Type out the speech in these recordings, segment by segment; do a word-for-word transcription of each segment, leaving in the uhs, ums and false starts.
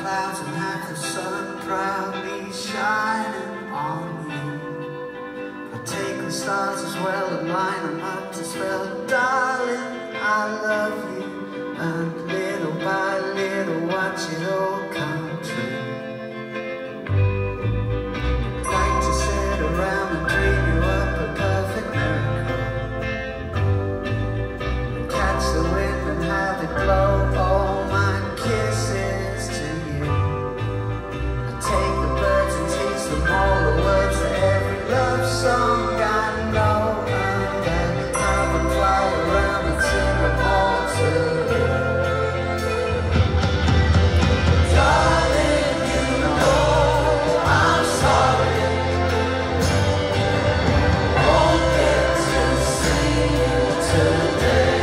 clouds and have the sun proudly shining on you. But take the stars as well and line them up to spell, darling, I love you. And little by little watch it all come true. I'd like to sit around and dream you up a perfect miracle. Catch the wind and have it blow all my kisses to you. I take the birds and teach them all the words to every love song I know, and I have them fly around and sing them all to you. Darling, you know I'm sorry, won't get to see you today.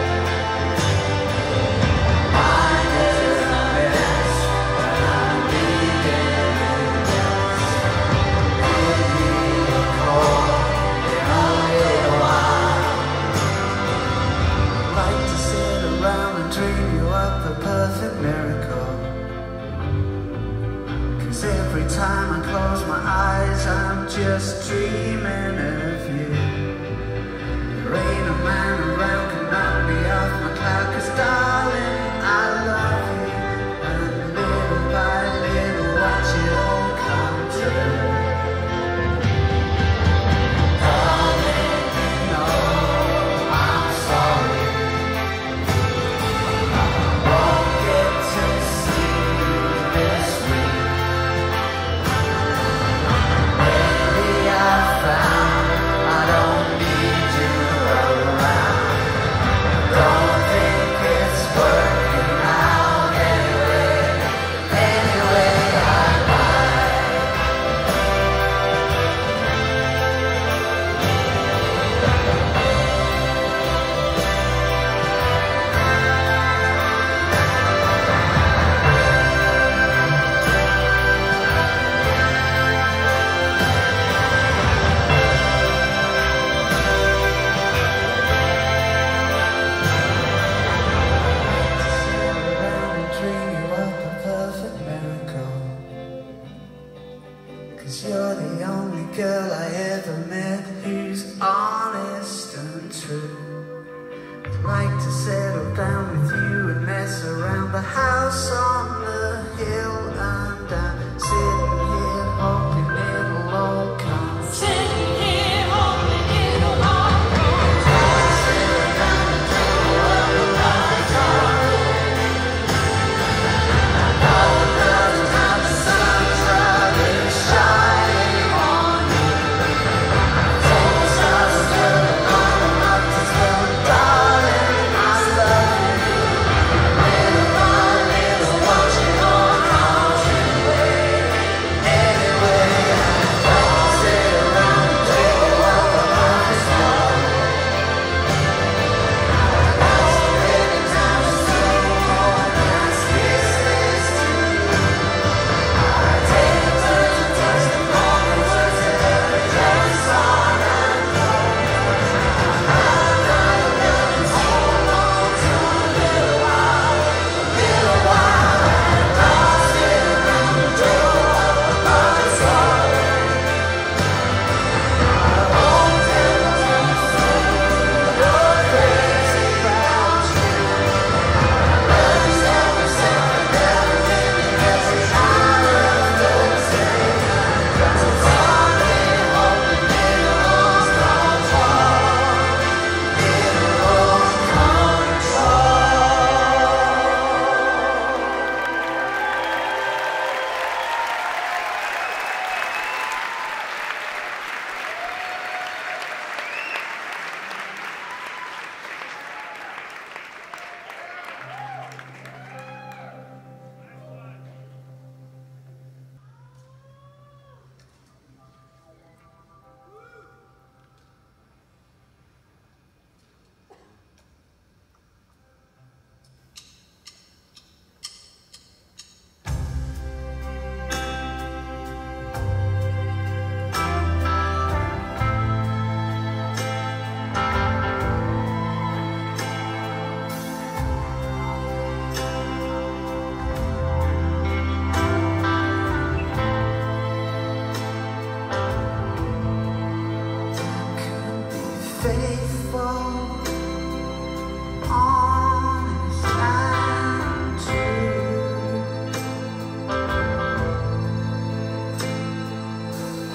Perfect miracle. 'Cause every time I close my eyes I'm just dreaming of you. There ain't a man around can knock me off my cloud, 'cause darling, I love you. And little by little watch it all come true. Darling, you know I'm sorry, you're the only girl I ever met who's honest and true. I'd like to settle down with you and mess around the house on the hill, and I'm sitting here hoping it'll all come. Sitting here hoping it'll all come. Settle down and do what we like to do. All the girls and how the sun's running shine. Darling, I love you. Little by little, watch it all come.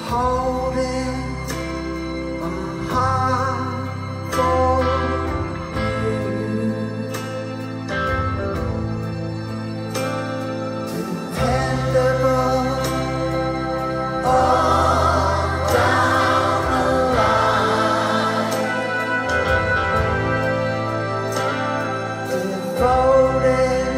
holding my heart for you, dependable all down the line, devoted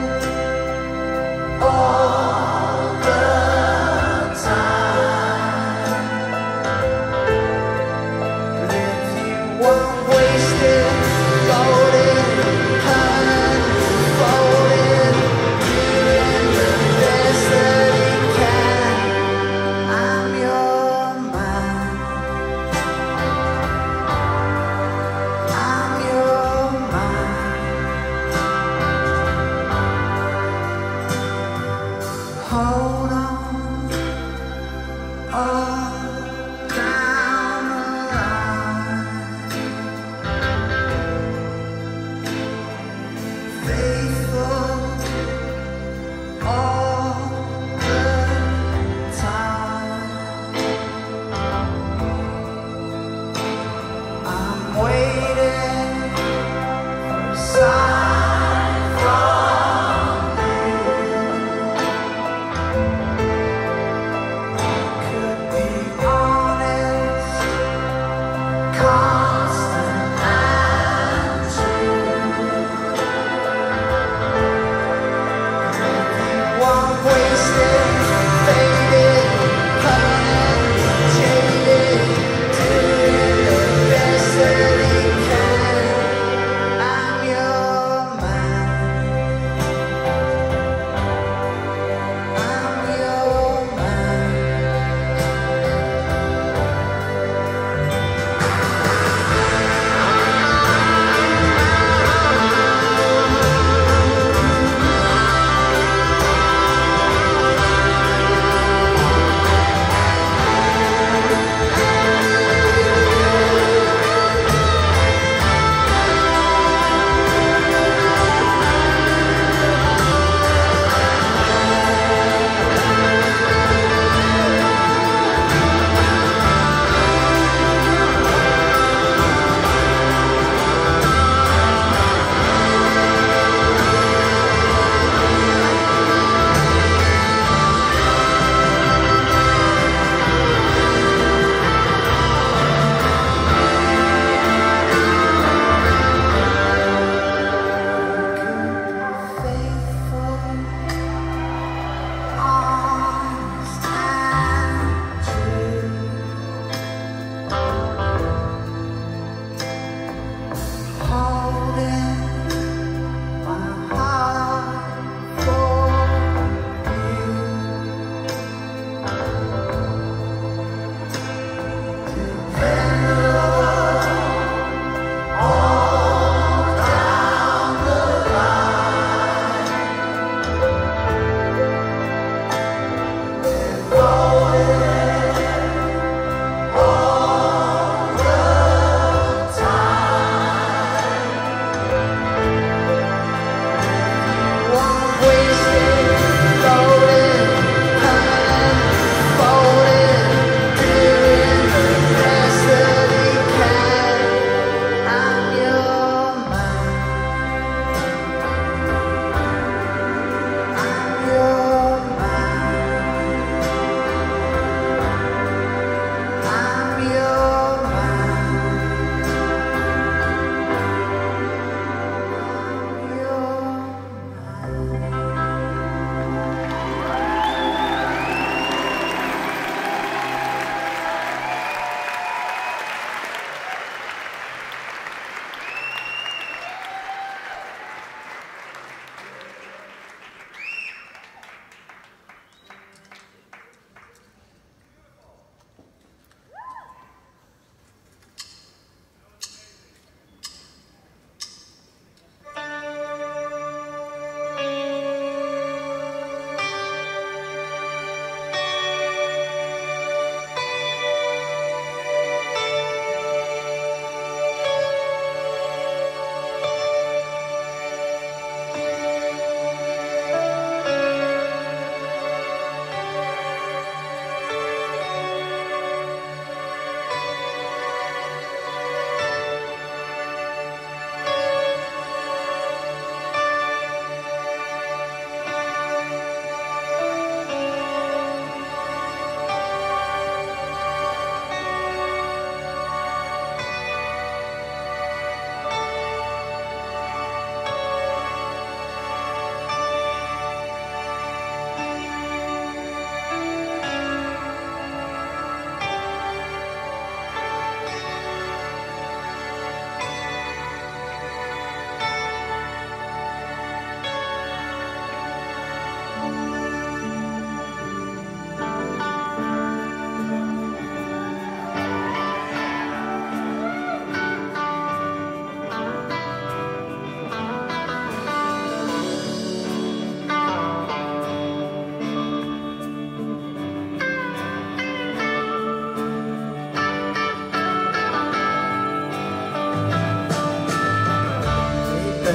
all the time.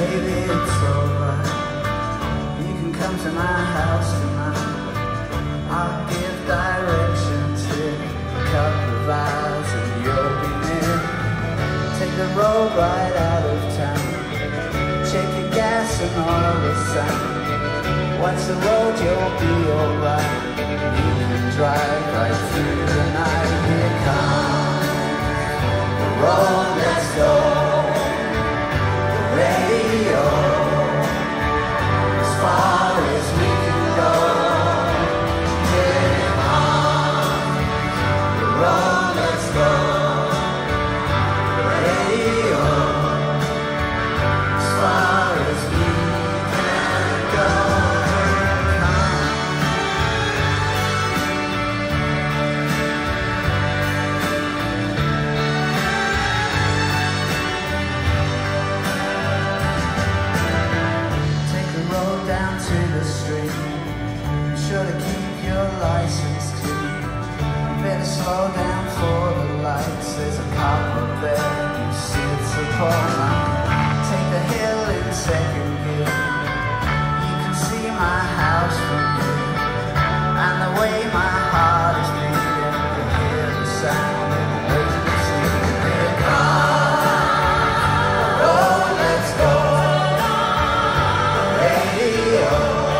baby, it's alright. You can come to my house tonight. I'll give directions here, a couple of hours and you'll be near. Take the road right out of town. Check your gas and oil the sound. Watch the road, you'll be alright. You can drive right through the night. Here comes the road, let's go. The radio, as far as we can go. Here comes the road, let's go. The radio, as far as we can go. Sure to keep your license clean. You better slow down for the lights. There's a cop up there, you see it's a poor man. Take the hill in second gear. You can see my house from here, and the way my heart is beating. You hear the sound of the emergency. Here comes the road, let's go. The radio,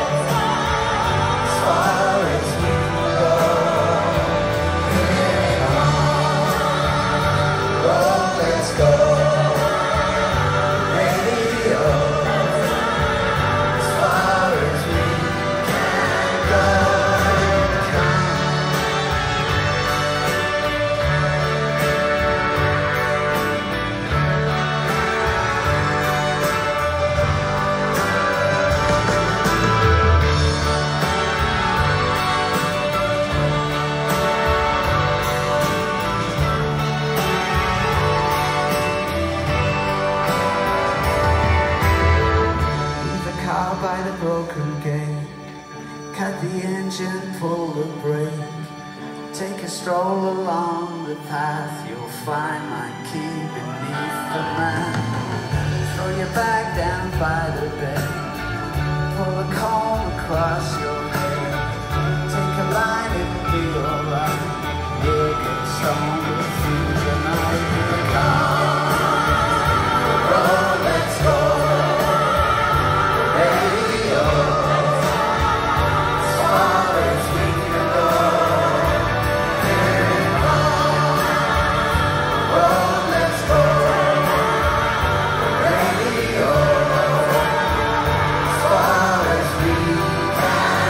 as far as we can go. Here comes the road, let's go. Radio, as far as we can go. By the broken gate, cut the engine, pull the brake. Take a stroll along the path, you'll find my key beneath the mat. Throw your bag down by the bed, pull a comb across your head. Take a line, it'll be alright. We'll get stronger through the night. Here comes the road, let's go. As far as we can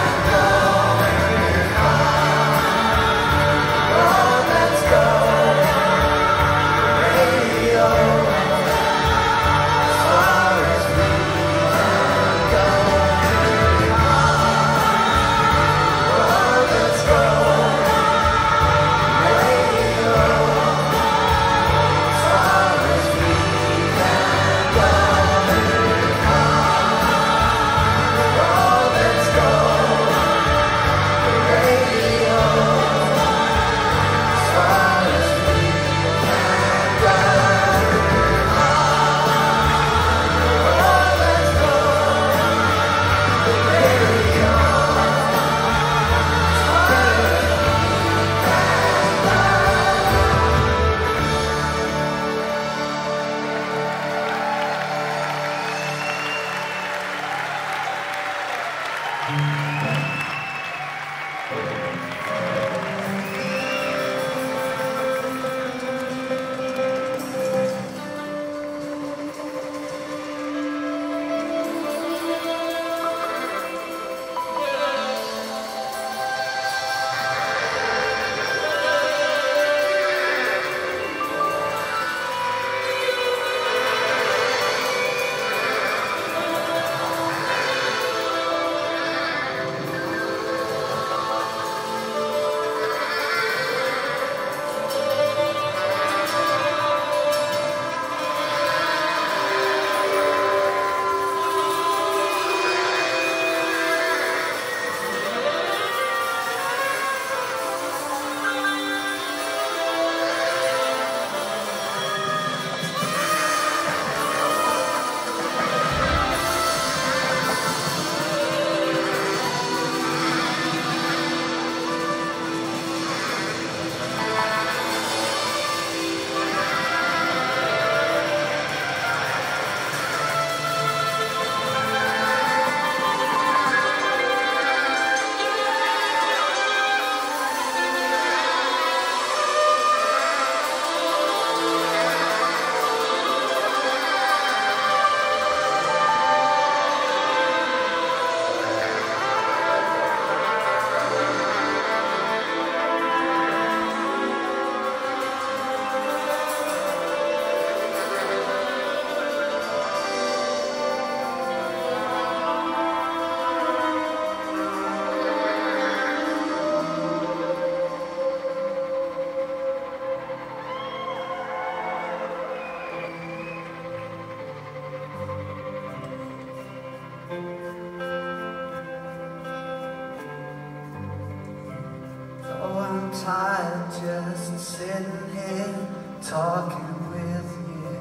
just sitting here talking with you.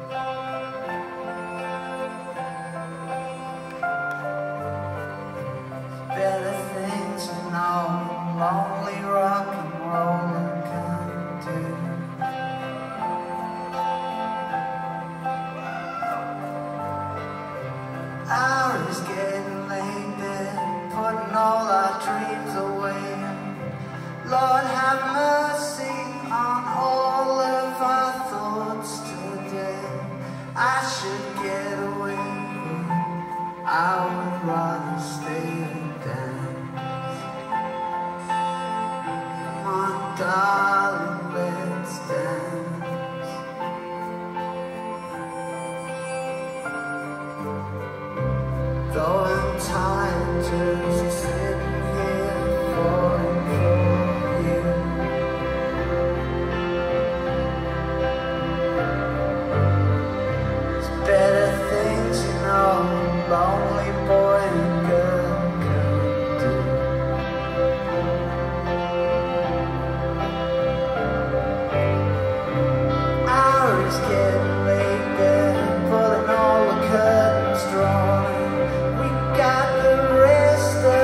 Better things, you know, lonely rock and roller can do. Hours getting late there, putting all our dreams away. Lord have mercy on all of our thoughts today. I should get away, but I would rather stay and dance. Come on, darling, let's dance. Though I'm tired just sitting here falling for you. There's better things, you know, a lonely boy and girl can do. Hours getting late there, pulling all the curtains drawn. We got the rest of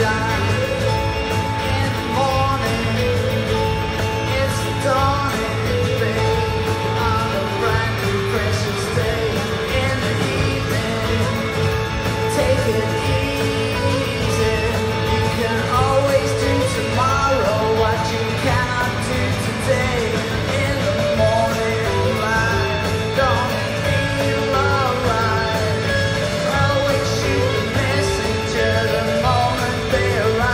They arrive.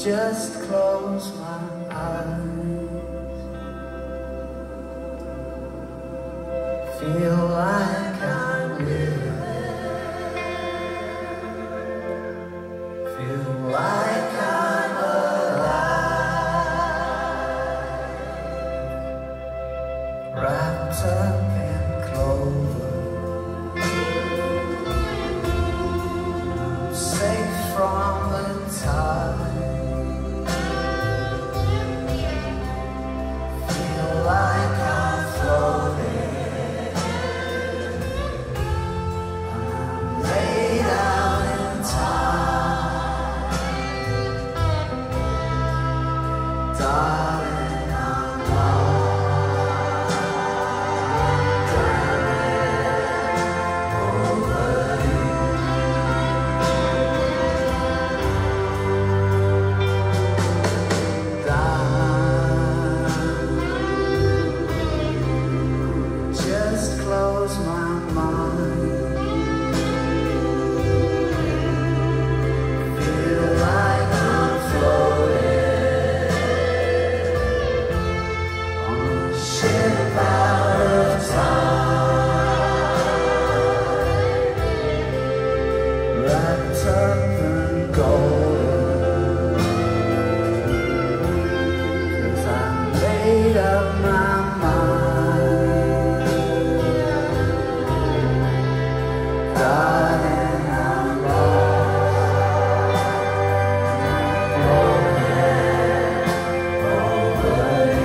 just close my eyes. Feel like I'm living. Feel like I'm alive. Wrapped up in clover. I'm safe from the tide. Like I'm floating, I'm laid out in time, darling, I'm lost, over you. Just close my mind. Feel like I'm floating on a ship out of time, wrapped up in gold. 'Cause I made up my mind. Darling, I'm lost, floating over you.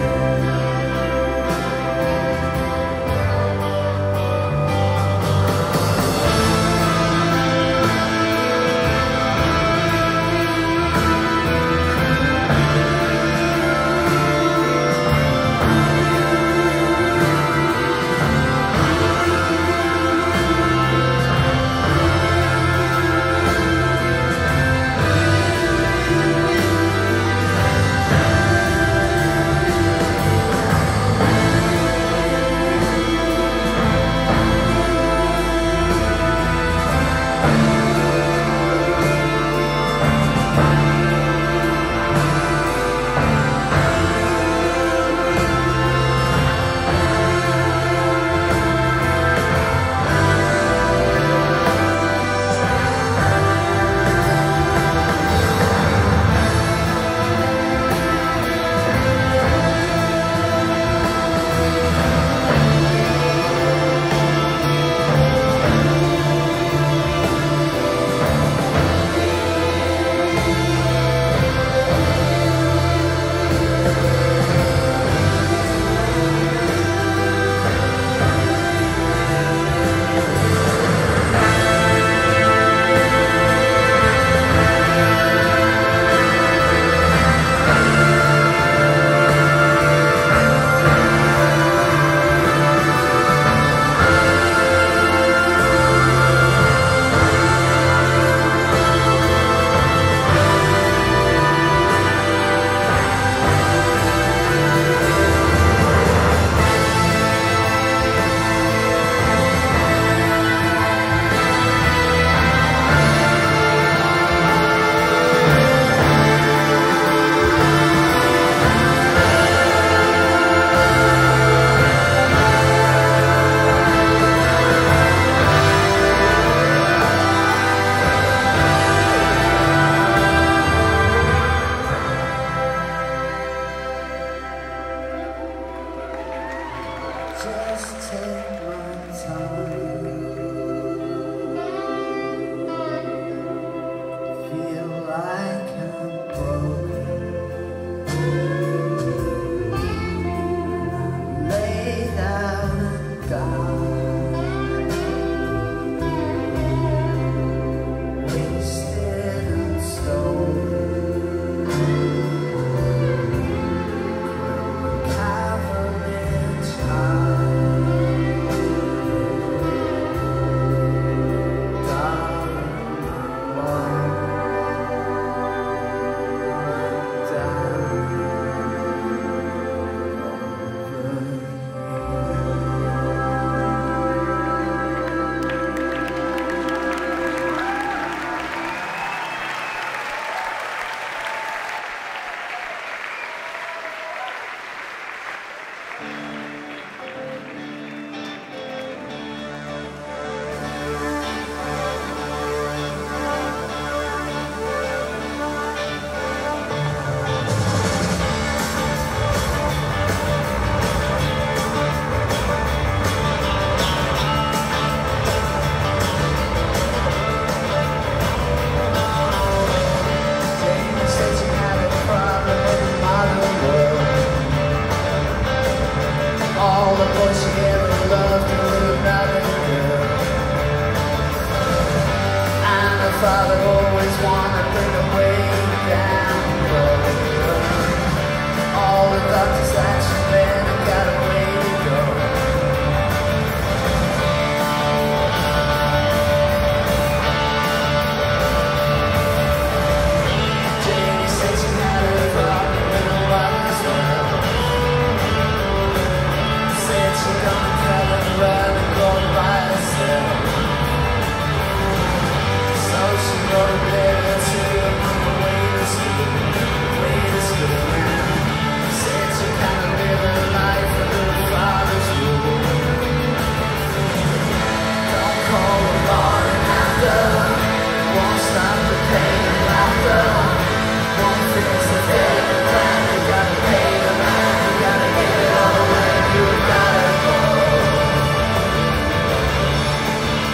Just take my time. Feel like I'm broken. I'm laid out and gone, wasted and stolen. Cavalry child. hotel. So she wrote a letter to her on the way to school, way to school now. Said she kinda live her life under her father's rule. Don't call the morning after, won't stop the pain and laughter, won't fix the fading plan. You gotta pay the man, you gotta give it all away, you gotta go.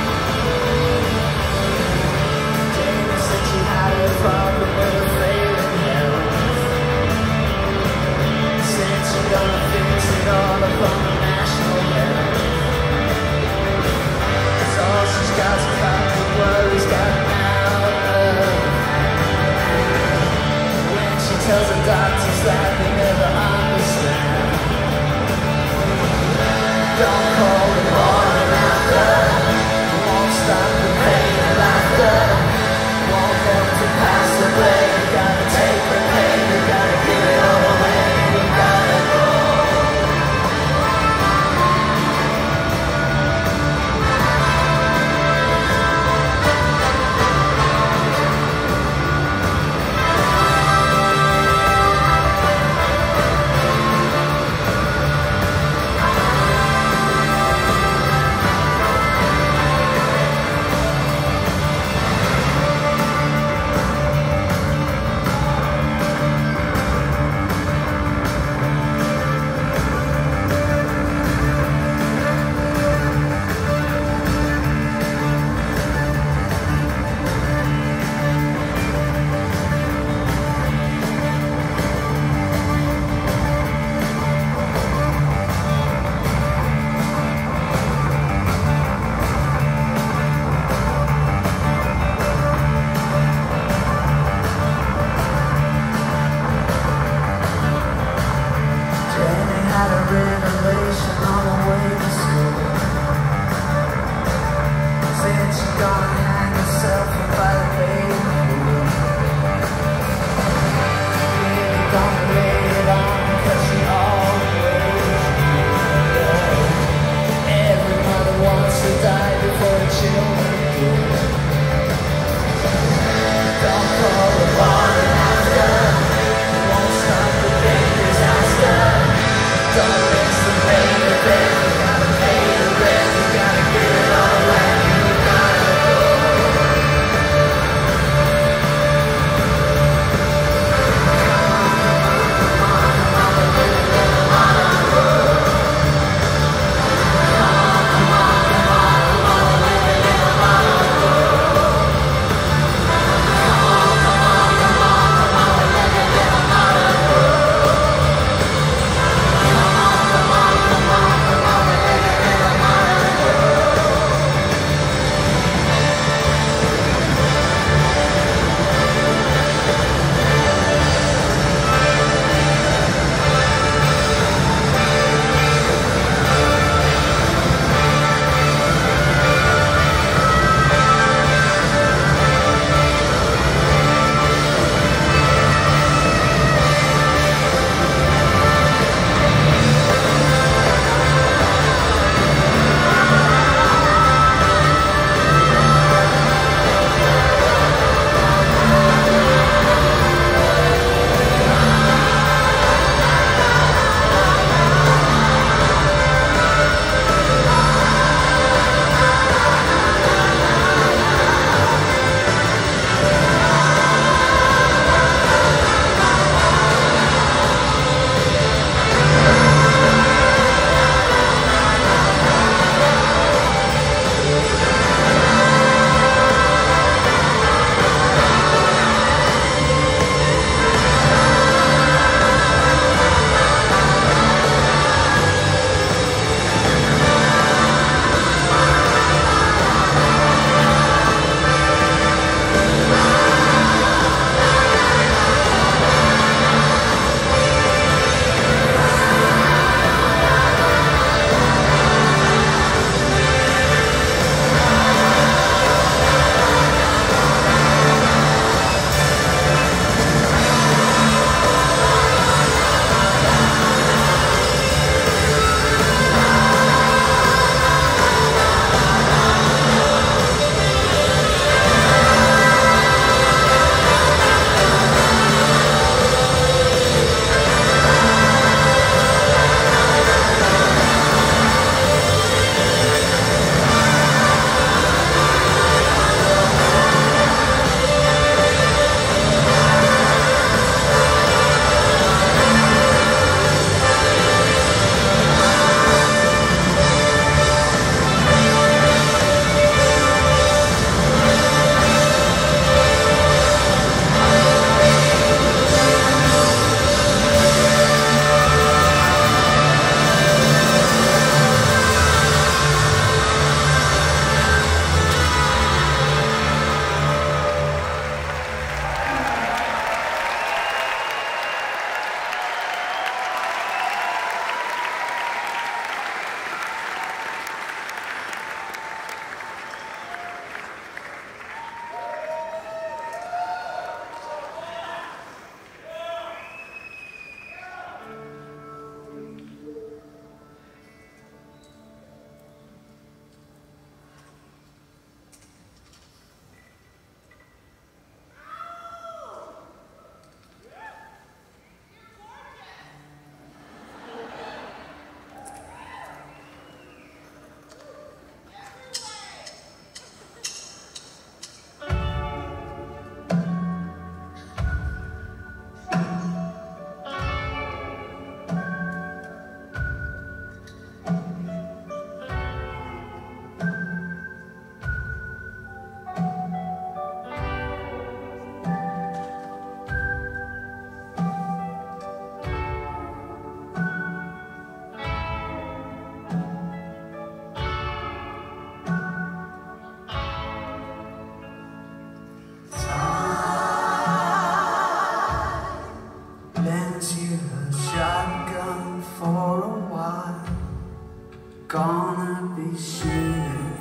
while. Gonna be shooting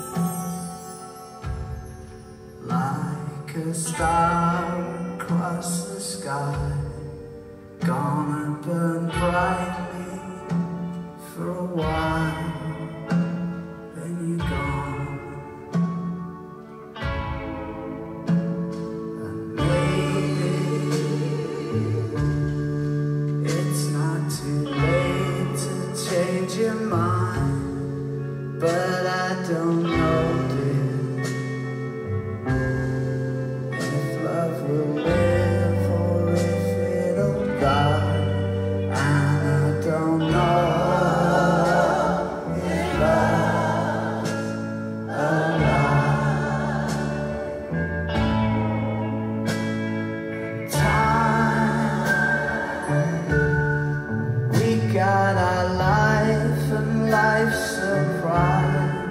like a star across the sky. Gonna burn brightly for a while, then you're gone. And maybe it's not too late to change your mind, but I don't know, dear, if love will live or if it'll die. And I don't know if love's alive. Time, we got our life and life's surprise.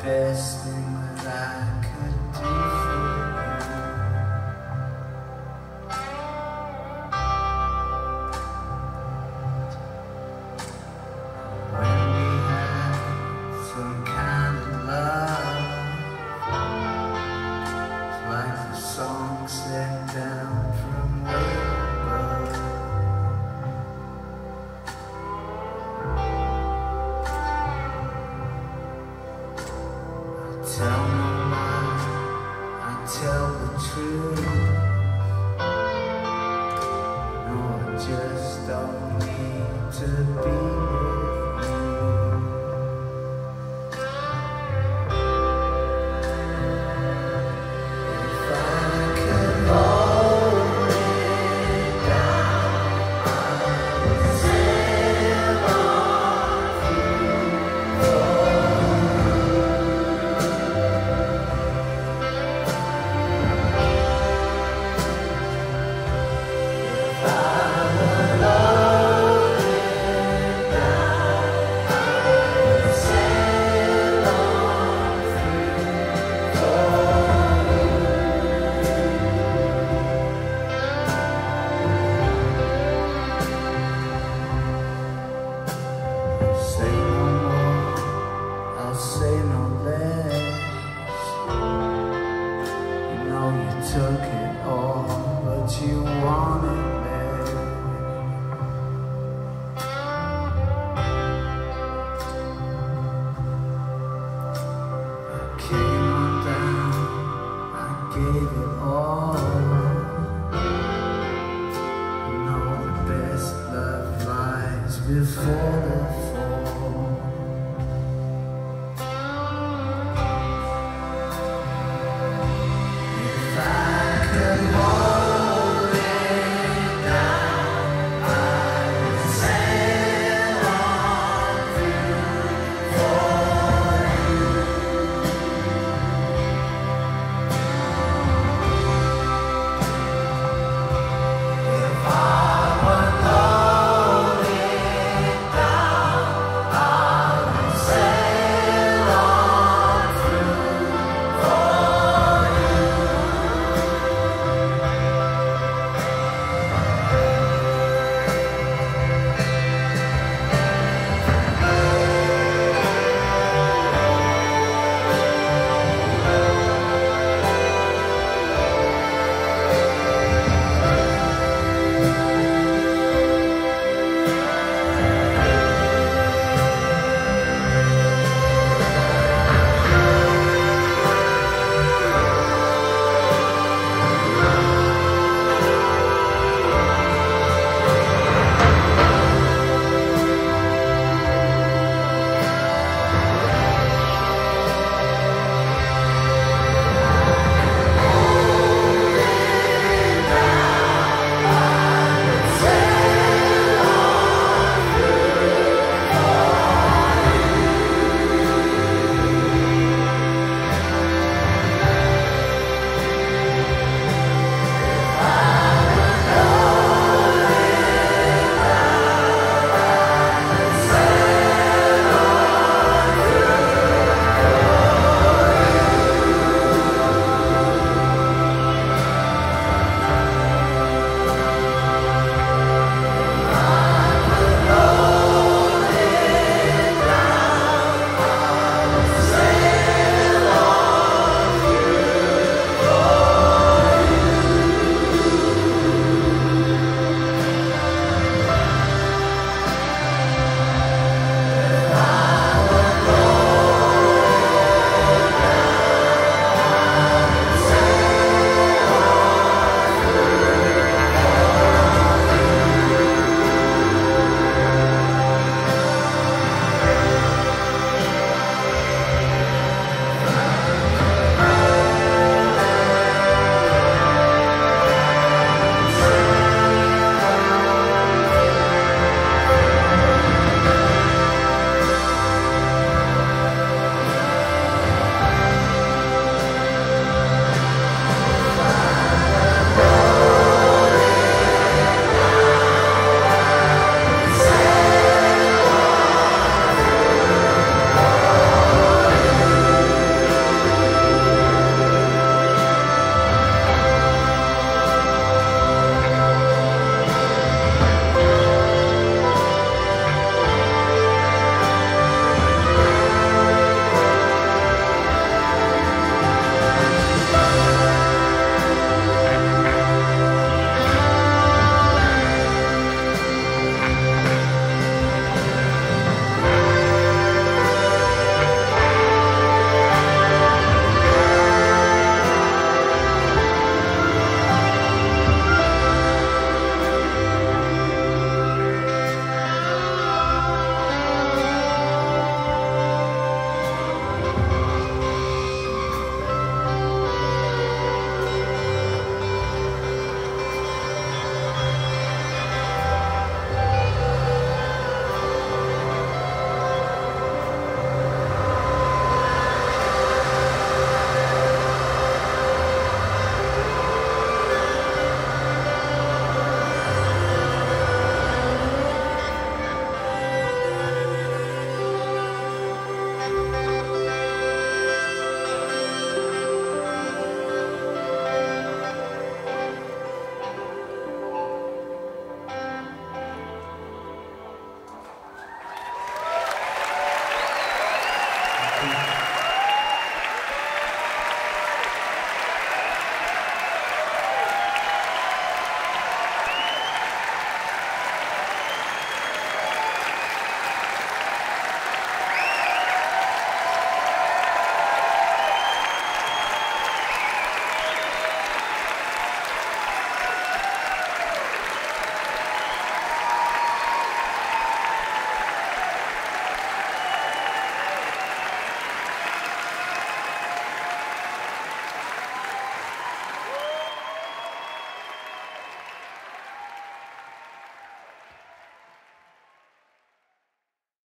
best thing that I could do for you. When we had some kind of love, it's like the song set down from way above. Tell no lie, I tell the truth. No, I just don't need to be with you. If I could hold it down, I would sail on through for say no less. You know you took it all, but you wanted less. I came on down, I gave it all. You know the best love lies before the fall.